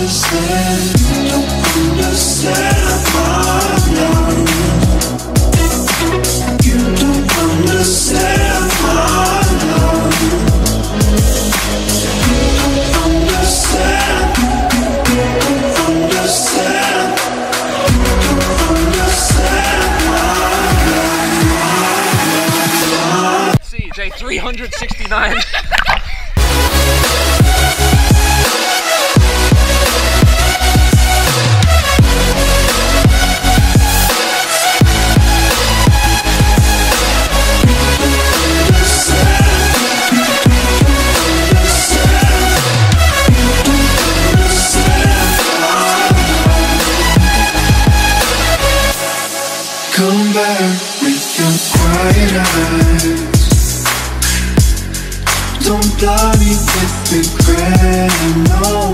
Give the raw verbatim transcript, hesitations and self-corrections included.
understand, you don't understand my love. You don't understand my love. You don't understand, you don't understand, you don't understand my love. C J three sixty-nine. Come back with your quiet eyes. Don't blind me with regret, no.